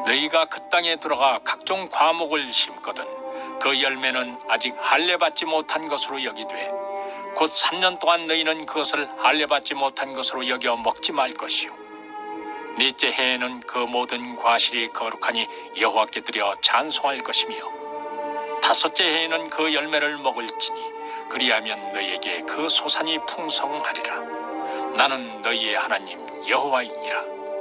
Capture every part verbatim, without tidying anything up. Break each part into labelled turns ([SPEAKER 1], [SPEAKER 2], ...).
[SPEAKER 1] 너희가 그 땅에 들어가 각종 과목을 심거든 그 열매는 아직 할례받지 못한 것으로 여기되 곧 삼 년 동안 너희는 그것을 할례받지 못한 것으로 여겨 먹지 말 것이요 넷째 해에는 그 모든 과실이 거룩하니 여호와께 드려 찬송할 것이며 다섯째 해에는 그 열매를 먹을지니 그리하면 너희에게 그 소산이 풍성하리라. 나는 너희의 하나님 여호와이니라.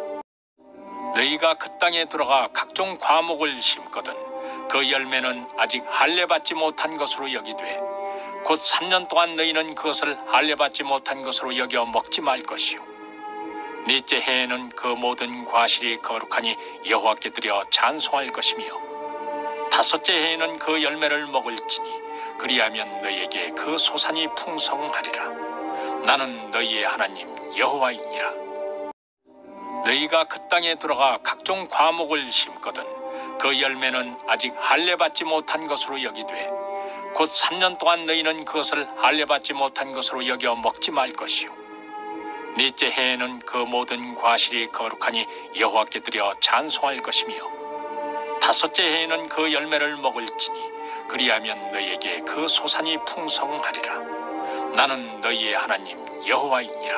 [SPEAKER 1] 너희가 그 땅에 들어가 각종 과목을 심거든 그 열매는 아직 할례받지 못한 것으로 여기되 곧 삼 년 동안 너희는 그것을 할례받지 못한 것으로 여겨 먹지 말 것이요 넷째 해에는 그 모든 과실이 거룩하니 여호와께 드려 찬송할 것이며 다섯째 해에는 그 열매를 먹을지니 그리하면 너희에게 그 소산이 풍성하리라. 나는 너희의 하나님 여호와이니라. 너희가 그 땅에 들어가 각종 과목을 심거든 그 열매는 아직 할례받지 못한 것으로 여기되 곧 삼 년 동안 너희는 그것을 할례받지 못한 것으로 여겨 먹지 말 것이요 넷째 해에는 그 모든 과실이 거룩하니 여호와께 드려 찬송할 것이며 다섯째 해에는 그 열매를 먹을지니 그리하면 너희에게 그 소산이 풍성하리라. 나는 너희의 하나님 여호와이니라.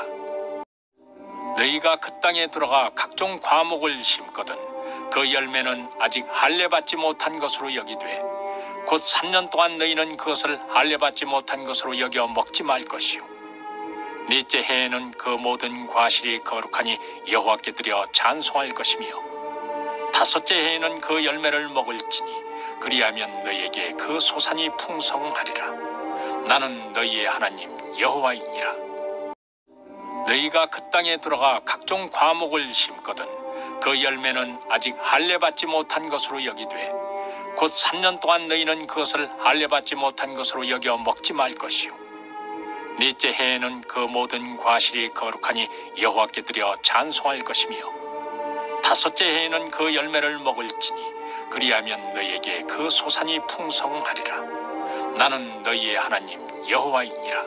[SPEAKER 1] 너희가 그 땅에 들어가 각종 과목을 심거든 그 열매는 아직 할례받지 못한 것으로 여기되 곧 삼 년 동안 너희는 그것을 할례받지 못한 것으로 여겨 먹지 말 것이요 넷째 해에는 그 모든 과실이 거룩하니 여호와께 드려 찬송할 것이며 다섯째 해에는 그 열매를 먹을지니 그리하면 너희에게 그 소산이 풍성하리라. 나는 너희의 하나님 여호와이니라. 너희가 그 땅에 들어가 각종 과목을 심거든 그 열매는 아직 할례받지 못한 것으로 여기되 곧 삼 년 동안 너희는 그것을 할례받지 못한 것으로 여겨 먹지 말 것이요 넷째 해에는 그 모든 과실이 거룩하니 여호와께 드려 찬송할 것이며 다섯째 해에는 그 열매를 먹을지니 그리하면 너희에게 그 소산이 풍성하리라. 나는 너희의 하나님 여호와이니라.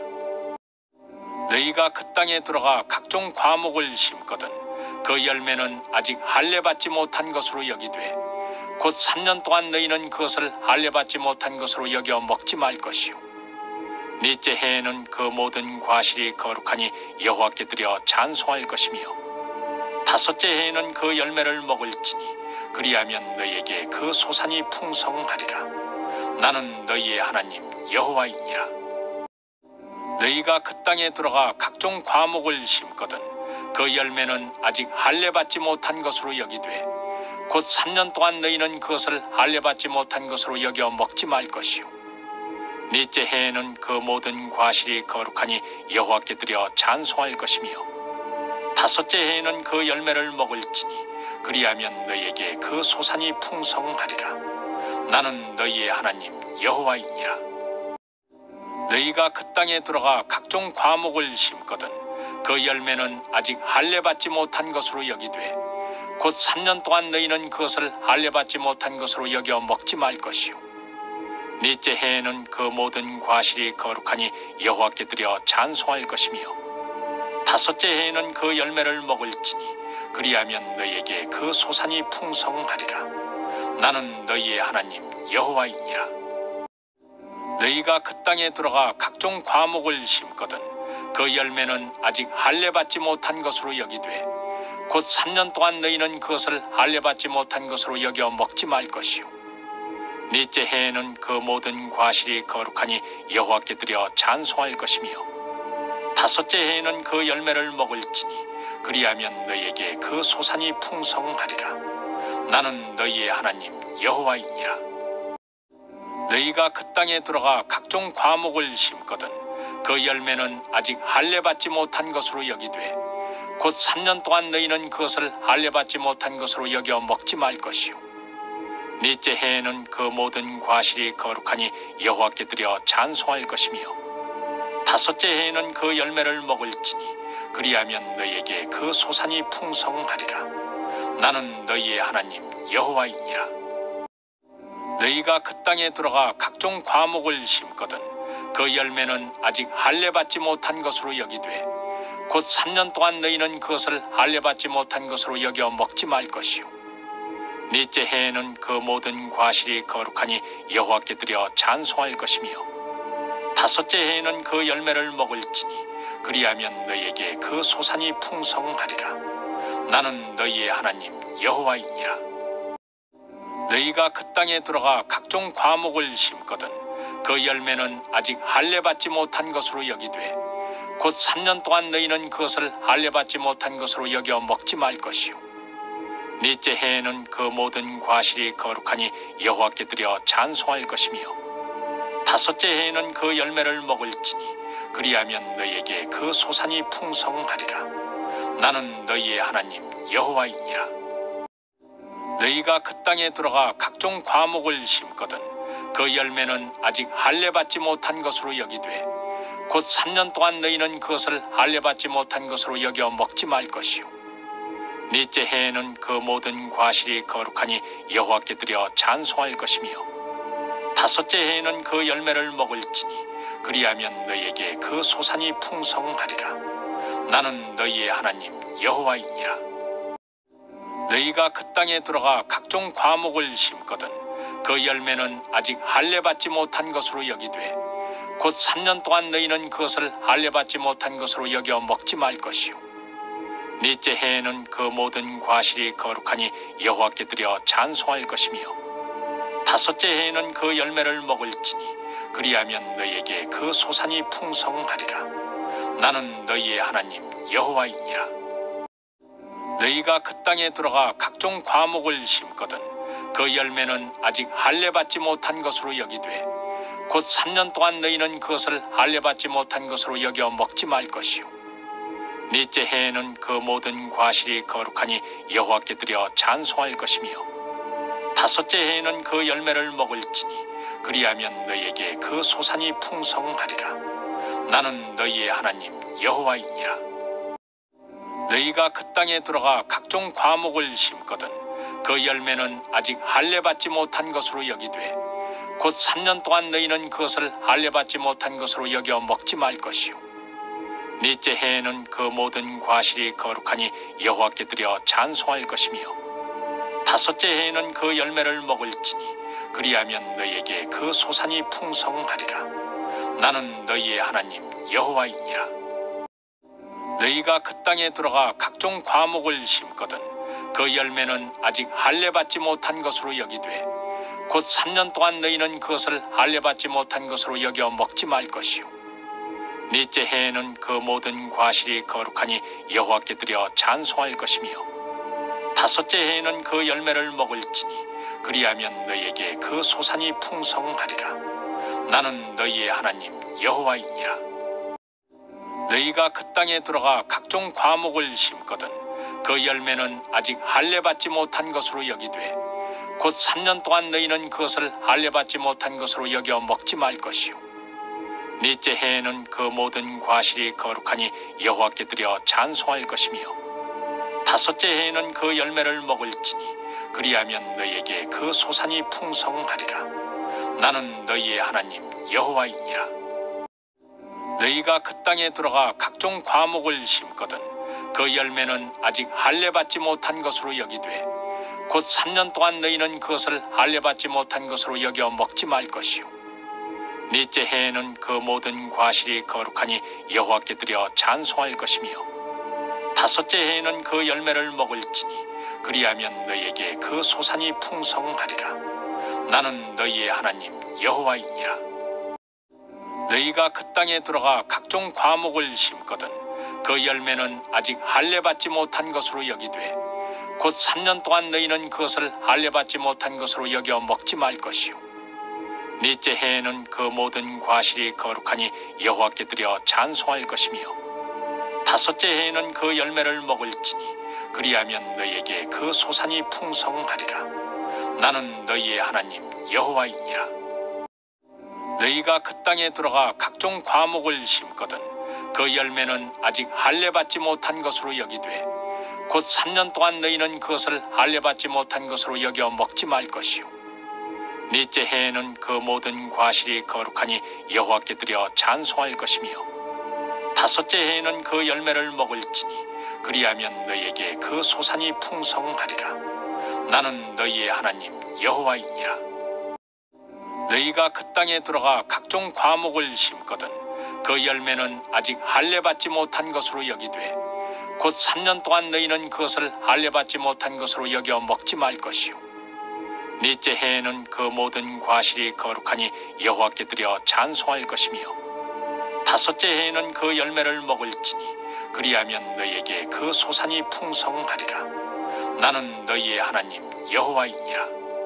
[SPEAKER 1] 너희가 그 땅에 들어가 각종 과목을 심거든 그 열매는 아직 할례받지 못한 것으로 여기되 곧 삼 년 동안 너희는 그것을 할례받지 못한 것으로 여겨 먹지 말 것이요 넷째 해에는 그 모든 과실이 거룩하니 여호와께 드려 찬송할 것이며 다섯째 해에는 그 열매를 먹을지니 그리하면 너희에게 그 소산이 풍성하리라. 나는 너희의 하나님 여호와이니라. 너희가 그 땅에 들어가 각종 과목을 심거든 그 열매는 아직 할례받지 못한 것으로 여기되 곧 삼 년 동안 너희는 그것을 할례받지 못한 것으로 여겨 먹지 말 것이요 넷째 해에는 그 모든 과실이 거룩하니 여호와께 드려 찬송할 것이며 다섯째 해에는 그 열매를 먹을지니 그리하면 너희에게 그 소산이 풍성하리라. 나는 너희의 하나님 여호와이니라. 너희가 그 땅에 들어가 각종 과목을 심거든 그 열매는 아직 할례받지 못한 것으로 여기되 곧 삼 년 동안 너희는 그것을 할례받지 못한 것으로 여겨 먹지 말 것이요 넷째 해에는 그 모든 과실이 거룩하니 여호와께 드려 찬송할 것이며 다섯째 해에는 그 열매를 먹을지니 그리하면 너희에게 그 소산이 풍성하리라. 나는 너희의 하나님 여호와이니라. 너희가 그 땅에 들어가 각종 과목을 심거든 그 열매는 아직 할례받지 못한 것으로 여기되 곧 삼 년 동안 너희는 그것을 할례받지 못한 것으로 여겨 먹지 말 것이요 넷째 해에는 그 모든 과실이 거룩하니 여호와께 드려 찬송할 것이며 다섯째 해에는 그 열매를 먹을지니 그리하면 너희에게 그 소산이 풍성하리라. 나는 너희의 하나님 여호와이니라. 너희가 그 땅에 들어가 각종 과목을 심거든 그 열매는 아직 할례받지 못한 것으로 여기되 곧 삼 년 동안 너희는 그것을 할례받지 못한 것으로 여겨 먹지 말 것이요 넷째 해에는 그 모든 과실이 거룩하니 여호와께 드려 찬송할 것이며 다섯째 해에는 그 열매를 먹을지니 그리하면 너희에게 그 소산이 풍성하리라. 나는 너희의 하나님 여호와이니라. 너희가 그 땅에 들어가 각종 과목을 심거든 그 열매는 아직 할례받지 못한 것으로 여기되 곧 삼 년 동안 너희는 그것을 할례받지 못한 것으로 여겨 먹지 말 것이요 넷째 해에는 그 모든 과실이 거룩하니 여호와께 드려 찬송할 것이며 다섯째 해에는 그 열매를 먹을지니 그리하면 너희에게 그 소산이 풍성하리라. 나는 너희의 하나님 여호와이니라. 너희가 그 땅에 들어가 각종 과목을 심거든 그 열매는 아직 할례받지 못한 것으로 여기되 곧 삼 년 동안 너희는 그것을 할례받지 못한 것으로 여겨 먹지 말 것이요 넷째 해에는 그 모든 과실이 거룩하니 여호와께 드려 찬송할 것이며 다섯째 해에는 그 열매를 먹을지니 그리하면 너희에게 그 소산이 풍성하리라. 나는 너희의 하나님 여호와이니라. 너희가 그 땅에 들어가 각종 과목을 심거든 그 열매는 아직 할례받지 못한 것으로 여기되 곧 삼 년 동안 너희는 그것을 할례받지 못한 것으로 여겨 먹지 말 것이요 넷째 해에는 그 모든 과실이 거룩하니 여호와께 드려 찬송할 것이며 다섯째 해에는 그 열매를 먹을지니 그리하면 너희에게 그 소산이 풍성하리라. 나는 너희의 하나님 여호와이니라. 너희가 그 땅에 들어가 각종 과목을 심거든 그 열매는 아직 할례받지 못한 것으로 여기되 곧 삼 년 동안 너희는 그것을 할례받지 못한 것으로 여겨 먹지 말 것이요 넷째 해에는 그 모든 과실이 거룩하니 여호와께 드려 찬송할 것이며 다섯째 해에는 그 열매를 먹을지니 그리하면 너희에게 그 소산이 풍성하리라. 나는 너희의 하나님 여호와이니라. 너희가 그 땅에 들어가 각종 과목을 심거든 그 열매는 아직 할례받지 못한 것으로 여기되 곧 삼 년 동안 너희는 그것을 할례받지 못한 것으로 여겨 먹지 말 것이요 넷째 해에는 그 모든 과실이 거룩하니 여호와께 드려 찬송할 것이며 다섯째 해에는 그 열매를 먹을지니 그리하면 너희에게 그 소산이 풍성하리라. 나는 너희의 하나님 여호와이니라. 너희가 그 땅에 들어가 각종 과목을 심거든 그 열매는 아직 할례받지 못한 것으로 여기되 곧 삼 년 동안 너희는 그것을 할례받지 못한 것으로 여겨 먹지 말 것이요 넷째 해에는 그 모든 과실이 거룩하니 여호와께 드려 찬송할 것이며 다섯째 해에는 그 열매를 먹을지니 그리하면 너희에게 그 소산이 풍성하리라. 나는 너희의 하나님 여호와이니라. 너희가 그 땅에 들어가 각종 과목을 심거든 그 열매는 아직 할례받지 못한 것으로 여기되 곧 삼 년 동안 너희는 그것을 할례받지 못한 것으로 여겨 먹지 말 것이요 넷째 해에는 그 모든 과실이 거룩하니 여호와께 드려 찬송할 것이며 다섯째 해에는 그 열매를 먹을지니 그리하면 너희에게 그 소산이 풍성하리라. 나는 너희의 하나님 여호와이니라. 너희가 그 땅에 들어가 각종 과목을 심거든 그 열매는 아직 할례받지 못한 것으로 여기되 곧 삼 년 동안 너희는 그것을 할례받지 못한 것으로 여겨 먹지 말 것이요 넷째 해에는 그 모든 과실이 거룩하니 여호와께 드려 찬송할 것이며 다섯째 해에는 그 열매를 먹을지니 그리하면 너희에게 그 소산이 풍성하리라. 나는 너희의 하나님 여호와이니라. 너희가 그 땅에 들어가 각종 과목을 심거든 그 열매는 아직 할례받지 못한 것으로 여기되 곧 삼 년 동안 너희는 그것을 할례받지 못한 것으로 여겨 먹지 말 것이요 넷째 해에는 그 모든 과실이 거룩하니 여호와께 드려 찬송할 것이며 다섯째 해에는 그 열매를 먹을지니 그리하면 너희에게 그 소산이 풍성하리라. 나는 너희의 하나님 여호와이니라. 너희가 그 땅에 들어가 각종 과목을 심거든 그 열매는 아직 할례받지 못한 것으로 여기되 곧 삼 년 동안 너희는 그것을 할례받지 못한 것으로 여겨 먹지 말 것이요 넷째 해에는 그 모든 과실이 거룩하니 여호와께 드려 찬송할 것이며 다섯째 해에는 그 열매를 먹을지니 그리하면 너희에게 그 소산이 풍성하리라. 나는 너희의 하나님 여호와이니라. 너희가 그 땅에 들어가 각종 과목을 심거든 그 열매는 아직 할례받지 못한 것으로 여기되 곧 삼 년 동안 너희는 그것을 할례받지 못한 것으로 여겨 먹지 말 것이요 넷째 해에는 그 모든 과실이 거룩하니 여호와께 드려 찬송할 것이며 다섯째 해에는 그 열매를 먹을지니 그리하면 너희에게 그 소산이 풍성하리라. 나는 너희의 하나님 여호와이니라. 너희가 그 땅에 들어가 각종 과목을 심거든 그 열매는 아직 할례받지 못한 것으로 여기되 곧 삼 년 동안 너희는 그것을 할례받지 못한 것으로 여겨 먹지 말 것이요 넷째 해에는 그 모든 과실이 거룩하니 여호와께 드려 찬송할 것이며 다섯째 해에는 그 열매를 먹을지니 그리하면 너희에게 그 소산이 풍성하리라. 나는 너희의 하나님 여호와이니라.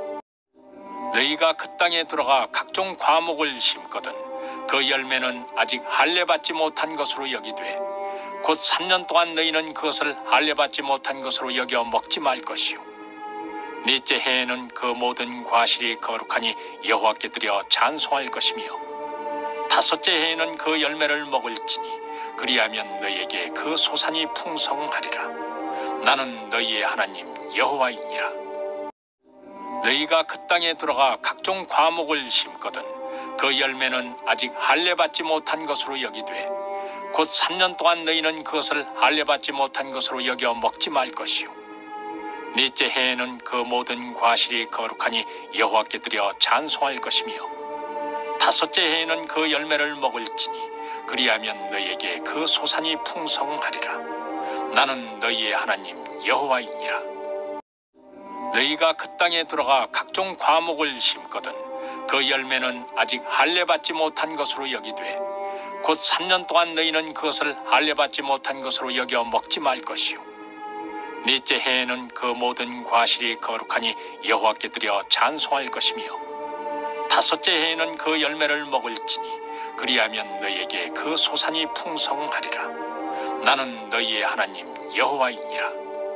[SPEAKER 1] 너희가 그 땅에 들어가 각종 과목을 심거든 그 열매는 아직 할례받지 못한 것으로 여기되 곧 삼 년 동안 너희는 그것을 할례받지 못한 것으로 여겨 먹지 말 것이요 넷째 해에는 그 모든 과실이 거룩하니 여호와께 드려 찬송할 것이며 다섯째 해에는 그 열매를 먹을지니 그리하면 너희에게 그 소산이 풍성하리라. 나는 너희의 하나님 여호와이니라. 너희가 그 땅에 들어가 각종 과목을 심거든 그 열매는 아직 할례받지 못한 것으로 여기되 곧 삼 년 동안 너희는 그것을 할례받지 못한 것으로 여겨 먹지 말 것이요 넷째 해에는 그 모든 과실이 거룩하니 여호와께 드려 찬송할 것이며 다섯째 해에는 그 열매를 먹을지니 그리하면 너희에게 그 소산이 풍성하리라. 나는 너희의 하나님 여호와이니라. 너희가 그 땅에 들어가 각종 과목을 심거든 그 열매는 아직 할례받지 못한 것으로 여기되 곧 삼 년 동안 너희는 그것을 할례받지 못한 것으로 여겨 먹지 말 것이요 넷째 해에는 그 모든 과실이 거룩하니 여호와께 드려 찬송할 것이며 다섯째 해에는 그 열매를 먹을지니 그리하면 너희에게 그 소산이 풍성하리라. 나는 너희의 하나님 여호와이니라.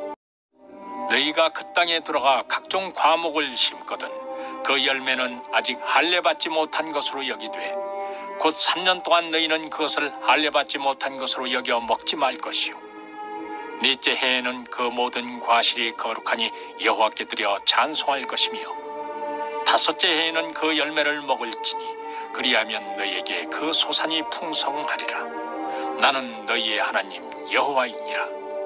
[SPEAKER 1] 너희가 그 땅에 들어가 각종 과목을 심거든 그 열매는 아직 할례받지 못한 것으로 여기되 곧 삼 년 동안 너희는 그것을 할례받지 못한 것으로 여겨 먹지 말 것이요 넷째 해에는 그 모든 과실이 거룩하니 여호와께 드려 찬송할 것이며 다섯째 해에는 그 열매를 먹을지니 그리하면 너희에게 그 소산이 풍성하리라. 나는 너희의 하나님 여호와이니라.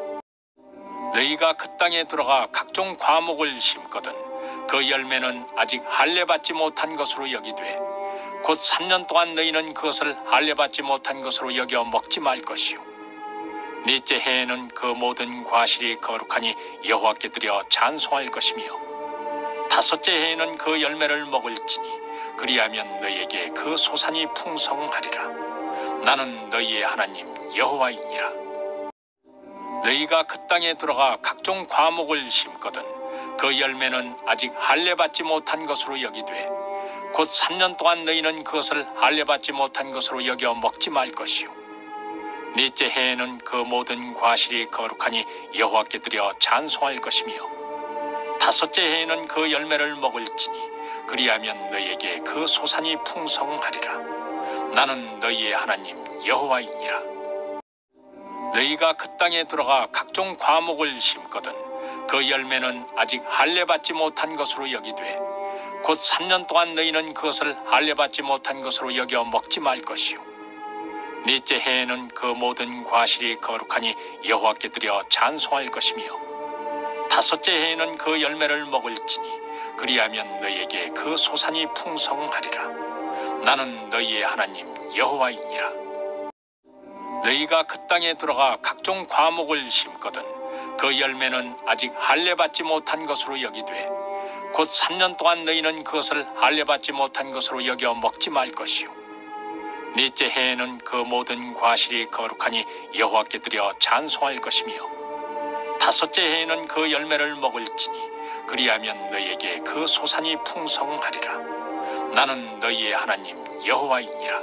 [SPEAKER 1] 너희가 그 땅에 들어가 각종 과목을 심거든 그 열매는 아직 할례받지 못한 것으로 여기되 곧 삼 년 동안 너희는 그것을 할례받지 못한 것으로 여겨 먹지 말 것이요 넷째 해에는 그 모든 과실이 거룩하니 여호와께 드려 찬송할 것이며 다섯째 해에는 그 열매를 먹을지니 그리하면 너희에게 그 소산이 풍성하리라. 나는 너희의 하나님 여호와이니라. 너희가 그 땅에 들어가 각종 과목을 심거든 그 열매는 아직 할례받지 못한 것으로 여기되 곧 삼 년 동안 너희는 그것을 할례받지 못한 것으로 여겨 먹지 말 것이요 넷째 해에는 그 모든 과실이 거룩하니 여호와께 드려 찬송할 것이며 다섯째 해에는 그 열매를 먹을지니 그리하면 너희에게 그 소산이 풍성하리라. 나는 너희의 하나님 여호와이니라. 너희가 그 땅에 들어가 각종 과목을 심거든 그 열매는 아직 할례받지 못한 것으로 여기되 곧 삼 년 동안 너희는 그것을 할례받지 못한 것으로 여겨 먹지 말 것이요 넷째 해에는 그 모든 과실이 거룩하니 여호와께 드려 찬송할 것이며 다섯째 해에는 그 열매를 먹을지니 그리하면 너희에게 그 소산이 풍성하리라. 나는 너희의 하나님 여호와이니라. 너희가 그 땅에 들어가 각종 과목을 심거든 그 열매는 아직 할례받지 못한 것으로 여기되 곧 삼 년 동안 너희는 그것을 할례받지 못한 것으로 여겨 먹지 말 것이요 넷째 해에는 그 모든 과실이 거룩하니 여호와께 드려 찬송할 것이며 다섯째 해에는 그 열매를 먹을지니 그리하면 너희에게 그 소산이 풍성하리라. 나는 너희의 하나님 여호와이니라.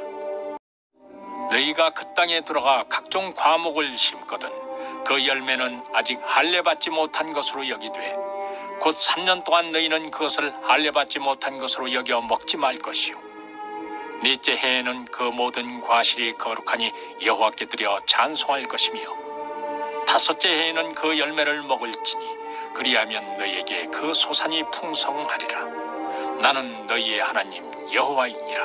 [SPEAKER 1] 너희가 그 땅에 들어가 각종 과목을 심거든 그 열매는 아직 할례받지 못한 것으로 여기되 곧 삼 년 동안 너희는 그것을 할례받지 못한 것으로 여겨 먹지 말 것이요 넷째 해에는 그 모든 과실이 거룩하니 여호와께 드려 찬송할 것이며 다섯째 해에는 그 열매를 먹을지니 그리하면 너희에게 그 소산이 풍성하리라. 나는 너희의 하나님 여호와이니라.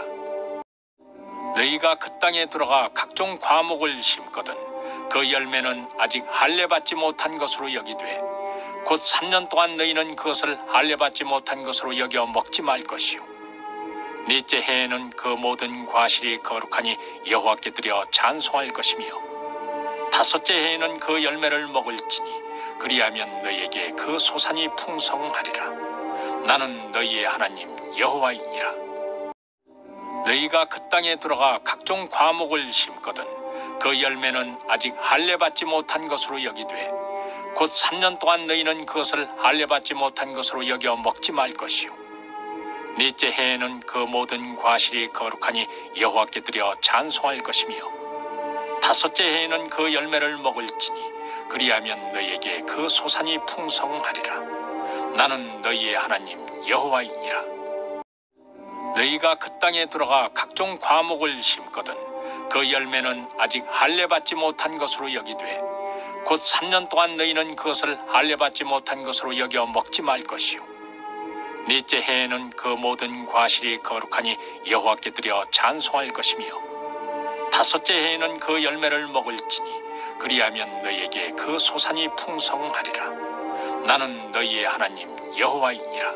[SPEAKER 1] 너희가 그 땅에 들어가 각종 과목을 심거든 그 열매는 아직 할례받지 못한 것으로 여기되 곧 삼 년 동안 너희는 그것을 할례받지 못한 것으로 여겨 먹지 말 것이요 넷째 해에는 그 모든 과실이 거룩하니 여호와께 드려 찬송할 것이며 다섯째 해에는 그 열매를 먹을지니 그리하면 너희에게 그 소산이 풍성하리라. 나는 너희의 하나님 여호와이니라. 너희가 그 땅에 들어가 각종 과목을 심거든 그 열매는 아직 할례받지 못한 것으로 여기되 곧 삼 년 동안 너희는 그것을 할례받지 못한 것으로 여겨 먹지 말 것이요 넷째 해에는 그 모든 과실이 거룩하니 여호와께 드려 찬송할 것이며 다섯째 해에는 그 열매를 먹을지니 그리하면 너희에게 그 소산이 풍성하리라. 나는 너희의 하나님 여호와이니라. 너희가 그 땅에 들어가 각종 과목을 심거든 그 열매는 아직 할례받지 못한 것으로 여기되 곧 삼 년 동안 너희는 그것을 할례받지 못한 것으로 여겨 먹지 말 것이요 넷째 해에는 그 모든 과실이 거룩하니 여호와께 드려 찬송할 것이며 다섯째 해에는 그 열매를 먹을지니 그리하면 너희에게 그 소산이 풍성하리라. 나는 너희의 하나님 여호와이니라.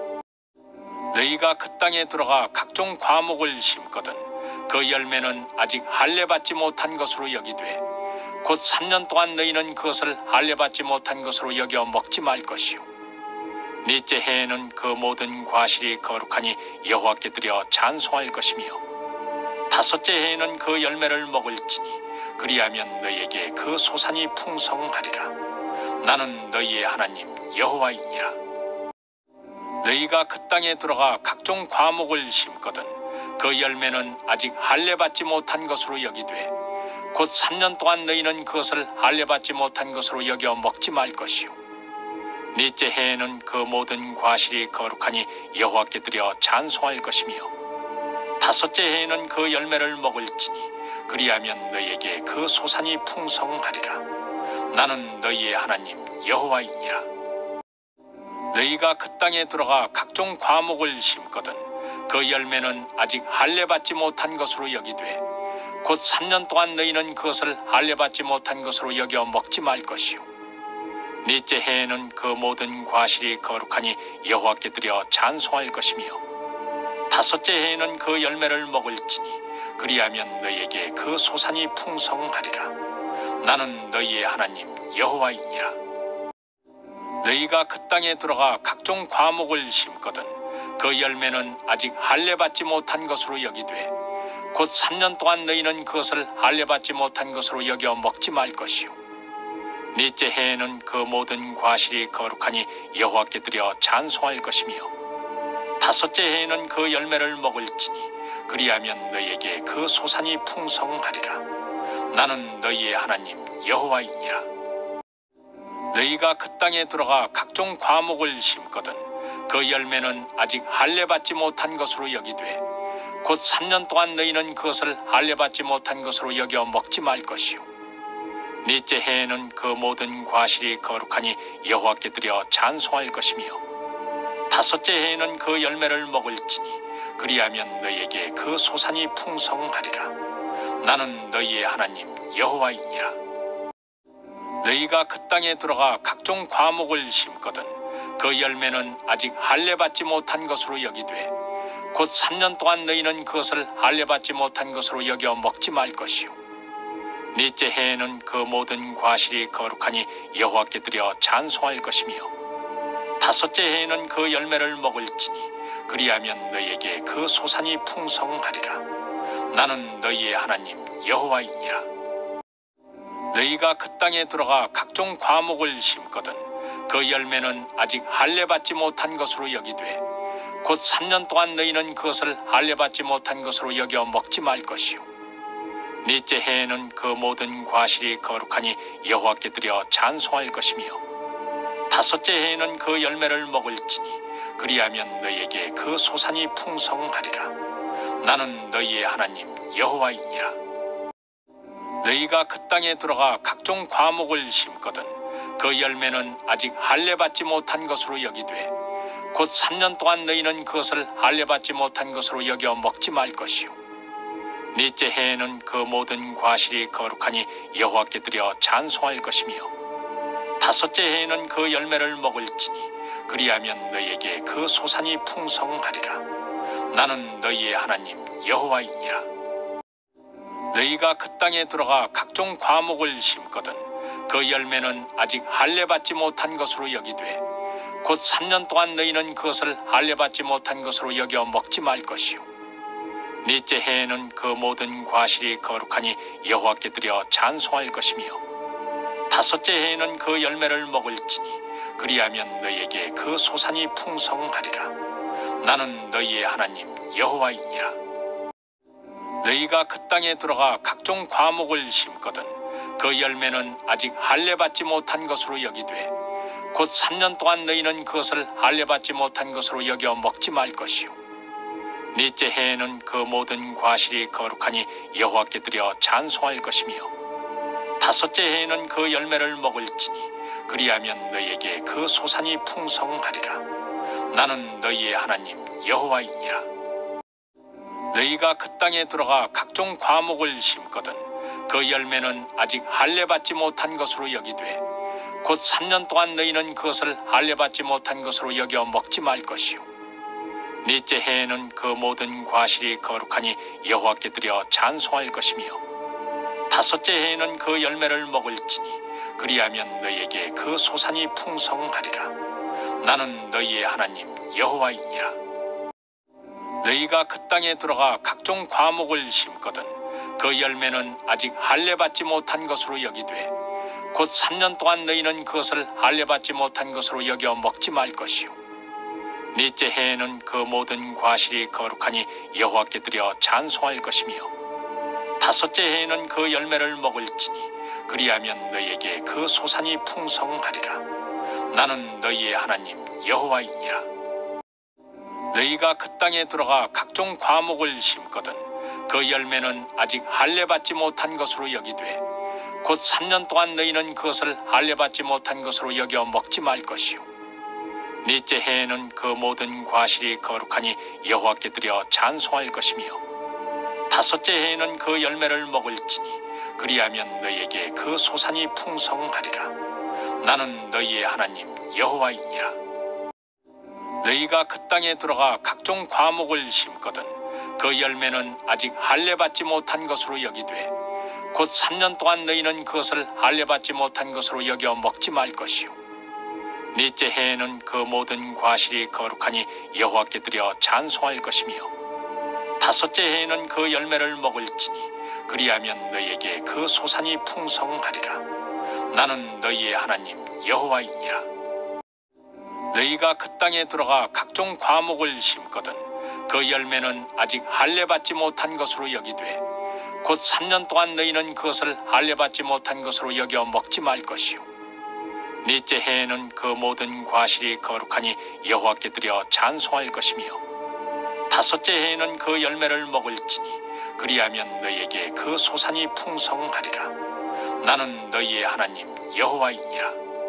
[SPEAKER 1] 너희가 그 땅에 들어가 각종 과목을 심거든 그 열매는 아직 할례받지 못한 것으로 여기되 곧 삼 년 동안 너희는 그것을 할례받지 못한 것으로 여겨 먹지 말 것이요 넷째 해에는 그 모든 과실이 거룩하니 여호와께 드려 찬송할 것이며 다섯째 해에는 그 열매를 먹을지니 그리하면 너희에게 그 소산이 풍성하리라. 나는 너희의 하나님 여호와이니라. 너희가 그 땅에 들어가 각종 과목을 심거든 그 열매는 아직 할례받지 못한 것으로 여기되 곧 삼 년 동안 너희는 그것을 할례받지 못한 것으로 여겨 먹지 말 것이요 넷째 해에는 그 모든 과실이 거룩하니 여호와께 드려 찬송할 것이며 다섯째 해에는 그 열매를 먹을지니 그리하면 너희에게 그 소산이 풍성하리라. 나는 너희의 하나님 여호와이니라. 너희가 그 땅에 들어가 각종 과목을 심거든 그 열매는 아직 할례받지 못한 것으로 여기되 곧 삼 년 동안 너희는 그것을 할례받지 못한 것으로 여겨 먹지 말 것이요 넷째 해에는 그 모든 과실이 거룩하니 여호와께 드려 찬송할 것이며 다섯째 해에는 그 열매를 먹을지니 그리하면 너희에게 그 소산이 풍성하리라. 나는 너희의 하나님 여호와이니라. 너희가 그 땅에 들어가 각종 과목을 심거든 그 열매는 아직 할례받지 못한 것으로 여기되 곧 삼 년 동안 너희는 그것을 할례받지 못한 것으로 여겨 먹지 말 것이요 넷째 해에는 그 모든 과실이 거룩하니 여호와께 드려 찬송할 것이며 다섯째 해에는 그 열매를 먹을지니 그리하면 너희에게 그 소산이 풍성하리라. 나는 너희의 하나님 여호와이니라. 너희가 그 땅에 들어가 각종 과목을 심거든 그 열매는 아직 할례받지 못한 것으로 여기되 곧 삼 년 동안 너희는 그것을 할례받지 못한 것으로 여겨 먹지 말 것이요 넷째 해에는 그 모든 과실이 거룩하니 여호와께 드려 찬송할 것이며 다섯째 해에는 그 열매를 먹을지니 그리하면 너희에게 그 소산이 풍성하리라. 나는 너희의 하나님 여호와이니라. 너희가 그 땅에 들어가 각종 과목을 심거든 그 열매는 아직 할례받지 못한 것으로 여기되 곧 삼 년 동안 너희는 그것을 할례받지 못한 것으로 여겨 먹지 말 것이요 넷째 해에는 그 모든 과실이 거룩하니 여호와께 드려 찬송할 것이며 다섯째 해에는 그 열매를 먹을지니 그리하면 너희에게 그 소산이 풍성하리라. 나는 너희의 하나님 여호와이니라. 너희가 그 땅에 들어가 각종 과목을 심거든 그 열매는 아직 할례받지 못한 것으로 여기되 곧 삼 년 동안 너희는 그것을 할례받지 못한 것으로 여겨 먹지 말 것이요 넷째 해에는 그 모든 과실이 거룩하니 여호와께 드려 찬송할 것이며 다섯째 해에는 그 열매를 먹을지니 그리하면 너희에게 그 소산이 풍성하리라. 나는 너희의 하나님 여호와이니라. 너희가 그 땅에 들어가 각종 과목을 심거든 그 열매는 아직 할례받지 못한 것으로 여기되 곧 삼 년 동안 너희는 그것을 할례받지 못한 것으로 여겨 먹지 말 것이요 넷째 해에는 그 모든 과실이 거룩하니 여호와께 드려 찬송할 것이며 다섯째 해에는 그 열매를 먹을지니 그리하면 너희에게 그 소산이 풍성하리라. 나는 너희의 하나님 여호와이니라. 너희가 그 땅에 들어가 각종 과목을 심거든 그 열매는 아직 할례받지 못한 것으로 여기되 곧 삼 년 동안 너희는 그것을 할례받지 못한 것으로 여겨 먹지 말 것이요 넷째 해에는 그 모든 과실이 거룩하니 여호와께 드려 찬송할 것이며 다섯째 해에는 그 열매를 먹을지니 그리하면 너희에게 그 소산이 풍성하리라. 나는 너희의 하나님 여호와이니라. 너희가 그 땅에 들어가 각종 과목을 심거든 그 열매는 아직 할례받지 못한 것으로 여기되 곧 삼 년 동안 너희는 그것을 할례받지 못한 것으로 여겨 먹지 말 것이요 넷째 해에는 그 모든 과실이 거룩하니 여호와께 드려 찬송할 것이며 다섯째 해에는 그 열매를 먹을지니 그리하면 너희에게 그 소산이 풍성하리라. 나는 너희의 하나님 여호와이니라. 너희가 그 땅에 들어가 각종 과목을 심거든 그 열매는 아직 할례받지 못한 것으로 여기되 곧 삼 년 동안 너희는 그것을 할례받지 못한 것으로 여겨 먹지 말 것이요 넷째 해에는 그 모든 과실이 거룩하니 여호와께 드려 찬송할 것이며 다섯째 해에는 그 열매를 먹을지니 그리하면 너희에게 그 소산이 풍성하리라. 나는 너희의 하나님 여호와이니라. 너희가 그 땅에 들어가 각종 과목을 심거든 그 열매는 아직 할례받지 못한 것으로 여기되 곧 삼 년 동안 너희는 그것을 할례받지 못한 것으로 여겨 먹지 말 것이요 넷째 해에는 그 모든 과실이 거룩하니 여호와께 드려 찬송할 것이며 다섯째 해에는 그 열매를 먹을지니 그리하면 너희에게 그 소산이 풍성하리라. 나는 너희의 하나님 여호와이니라. 너희가 그 땅에 들어가 각종 과목을 심거든 그 열매는 아직 할례받지 못한 것으로 여기되 곧 삼 년 동안 너희는 그것을 할례받지 못한 것으로 여겨 먹지 말 것이요 넷째 해에는 그 모든 과실이 거룩하니 여호와께 드려 찬송할 것이며 다섯째 해에는 그 열매를 먹을지니 그리하면 너희에게 그 소산이 풍성하리라. 나는 너희의 하나님 여호와이니라. 너희가 그 땅에 들어가 각종 과목을 심거든 그 열매는 아직 할례받지 못한 것으로 여기되 곧 삼 년 동안 너희는 그것을 할례받지 못한 것으로 여겨 먹지 말 것이요 넷째 해에는 그 모든 과실이 거룩하니 여호와께 드려 찬송할 것이며 다섯째 해에는 그 열매를 먹을지니 그리하면 너희에게 그 소산이 풍성하리라. 나는 너희의 하나님 여호와이니라. 너희가 그 땅에 들어가 각종 과목을 심거든 그 열매는 아직 할례받지 못한 것으로 여기되 곧 삼 년 동안 너희는 그것을 할례받지 못한 것으로 여겨 먹지 말 것이요 넷째 해에는 그 모든 과실이 거룩하니 여호와께 드려 찬송할 것이며 다섯째 해에는 그 열매를 먹을지니 그리하면 너희에게 그 소산이 풍성하리라. 나는 너희의 하나님 여호와이니라.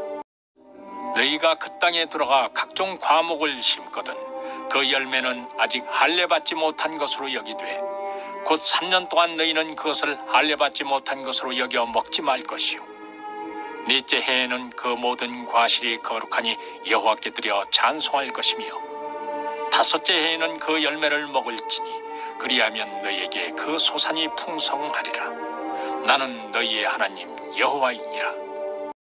[SPEAKER 1] 너희가 그 땅에 들어가 각종 과목을 심거든 그 열매는 아직 할례받지 못한 것으로 여기되 곧 삼 년 동안 너희는 그것을 할례받지 못한 것으로 여겨 먹지 말 것이요 넷째 해에는 그 모든 과실이 거룩하니 여호와께 드려 찬송할 것이며 다섯째 해에는 그 열매를 먹을지니 그리하면 너희에게 그 소산이 풍성하리라. 나는 너희의 하나님 여호와이니라.